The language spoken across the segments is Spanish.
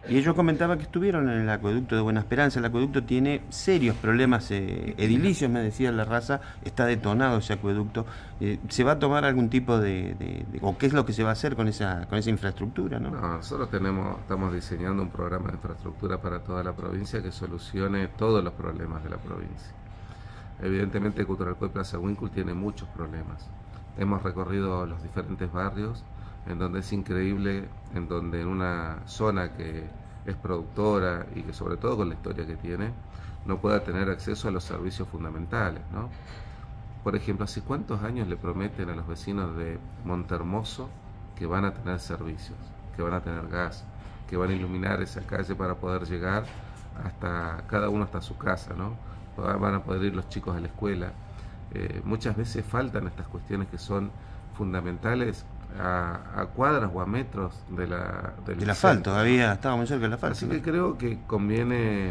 Y ellos comentaban que estuvieron en el acueducto de Buena Esperanza. El acueducto tiene serios problemas edilicios, me decía la raza, está detonado ese acueducto. ¿Se va a tomar algún tipo o qué es lo que se va a hacer con esa infraestructura, no? No, nosotros estamos diseñando un programa de infraestructura para toda la provincia que solucione todos los problemas de la provincia. Evidentemente Cutralcó y Plaza Huíncul tiene muchos problemas. Hemos recorrido los diferentes barrios en donde es increíble, en donde en una zona que es productora y que sobre todo con la historia que tiene, no pueda tener acceso a los servicios fundamentales, ¿no? Por ejemplo, ¿hace cuántos años le prometen a los vecinos de Montehermoso que van a tener servicios, que van a tener gas, que van a iluminar esa calle para poder llegar cada uno hasta su casa, ¿no? Van a poder ir los chicos a la escuela. Muchas veces faltan estas cuestiones que son fundamentales a cuadras o a metros del asfalto. Todavía estaba muy cerca del asfalto. Así que creo que conviene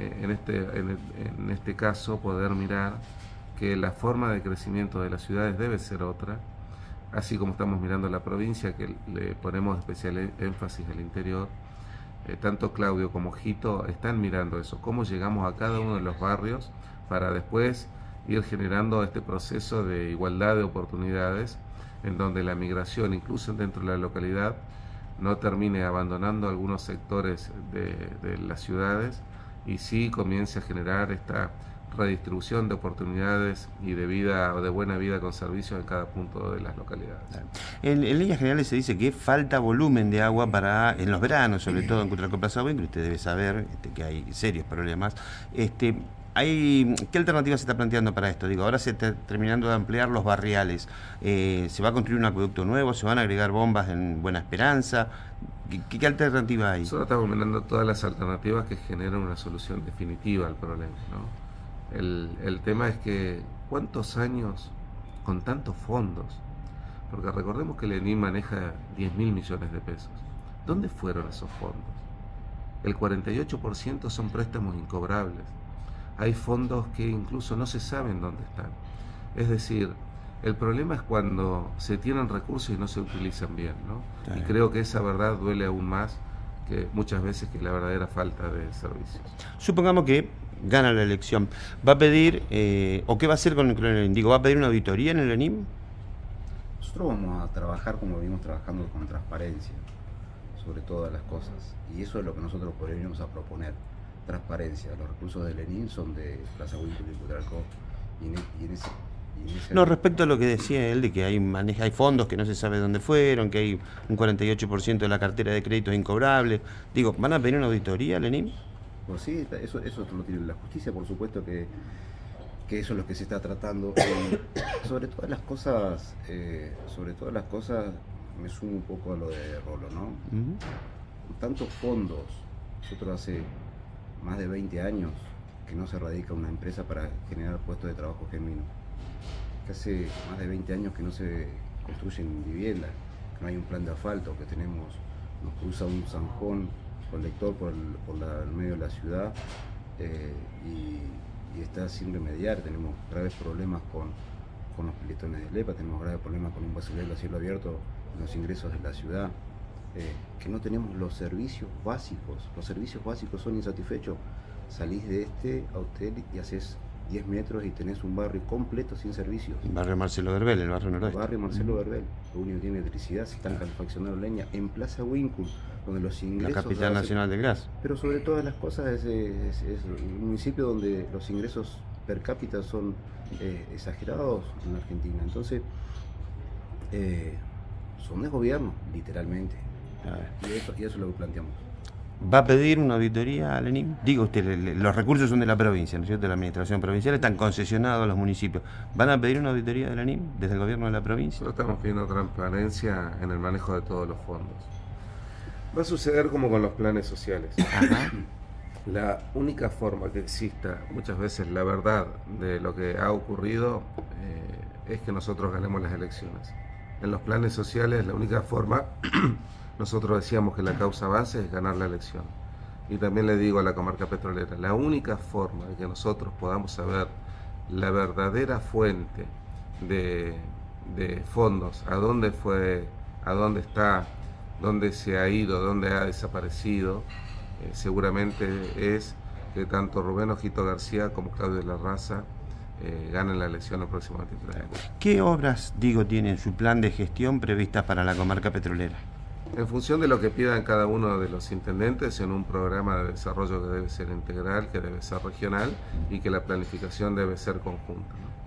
en este caso poder mirar que la forma de crecimiento de las ciudades debe ser otra, así como estamos mirando la provincia, que le ponemos especial énfasis al interior. Tanto Claudio como Jito están mirando eso, cómo llegamos a cada uno de los barrios para después ir generando este proceso de igualdad de oportunidades, en donde la migración, incluso dentro de la localidad, no termine abandonando algunos sectores de las ciudades y sí comience a generar esta redistribución de oportunidades y de vida o de buena vida con servicios en cada punto de las localidades. En líneas generales se dice que falta volumen de agua en los veranos, sobre todo en Cutralcó Plaza Huíncul. Usted debe saber que hay serios problemas. ¿Qué alternativa se está planteando para esto? Digo, ahora se está terminando de ampliar los barriales. ¿Se va a construir un acueducto nuevo? ¿Se van a agregar bombas en Buena Esperanza? ¿Qué alternativa hay? Nosotros estamos mirando todas las alternativas que generan una solución definitiva al problema, ¿no? El tema es que ¿cuántos años con tantos fondos? Porque recordemos que el ENIM maneja 10.000 millones de pesos. ¿Dónde fueron esos fondos? El 48% son préstamos incobrables. Hay fondos que incluso no se saben dónde están. Es decir, el problema es cuando se tienen recursos y no se utilizan bien, ¿no? Y creo que esa verdad duele aún más que muchas veces que la verdadera falta de servicios. Supongamos que gana la elección. ¿Va a pedir, o qué va a hacer con el ENIM? Digo, ¿va a pedir una auditoría en el ENIM? Nosotros vamos a trabajar como venimos trabajando, con transparencia sobre todas las cosas, y eso es lo que nosotros podríamos a proponer. Transparencia. Los recursos del ENIM son de Plaza Huíncul y Cutralcó, No, respecto a lo que decía él, de que hay fondos que no se sabe dónde fueron, que hay un 48% de la cartera de créditos incobrable. Digo, ¿van a pedir una auditoría al ENIM? Pues sí, eso lo tiene la justicia, por supuesto que eso es lo que se está tratando. Sobre todas las cosas, me sumo un poco a lo de Rolo, ¿no? Tantos fondos. Nosotros hace más de 20 años que no se radica una empresa para generar puestos de trabajo genuinos. Que hace más de 20 años que no se construyen viviendas, que no hay un plan de asfalto, que nos cruza un zanjón colector por el medio de la ciudad, y está sin remediar. Tenemos graves problemas con los piletones de LEPA, tenemos graves problemas con un basurero a cielo abierto en los ingresos de la ciudad, que no tenemos los servicios básicos son insatisfechos. Salís de a hotel y haces 10 metros y tenés un barrio completo sin servicios. El barrio Marcelo Verbel, el barrio noroeste. El barrio Marcelo Verbel, lo único que tiene electricidad, se están calefaccionando leña. En Plaza Huíncul, donde los ingresos... La capital nacional del gas. Pero sobre todas las cosas es un municipio donde los ingresos per cápita son exagerados en Argentina. Entonces, son desgobierno, literalmente. Y eso es lo que planteamos. ¿Va a pedir una auditoría al ENIM? Digo usted, los recursos son de la provincia, ¿no es cierto? De la administración provincial, están concesionados a los municipios. ¿Van a pedir una auditoría del ENIM desde el gobierno de la provincia? Nosotros estamos pidiendo transparencia en el manejo de todos los fondos. Va a suceder como con los planes sociales. Ajá. La única forma que exista muchas veces la verdad de lo que ha ocurrido es que nosotros ganemos las elecciones. En los planes sociales la única forma... Nosotros decíamos que la causa base es ganar la elección. Y también le digo a la comarca petrolera, la única forma de que nosotros podamos saber la verdadera fuente de fondos, a dónde fue, a dónde está, dónde se ha ido, dónde ha desaparecido, seguramente es que tanto Rubén Ojito García como Claudio Larraza ganen la elección el próximo 23 de agosto. ¿Qué obras, digo, tiene en su plan de gestión previstas para la comarca petrolera? En función de lo que pidan cada uno de los intendentes en un programa de desarrollo que debe ser integral, que debe ser regional y que la planificación debe ser conjunta, ¿no?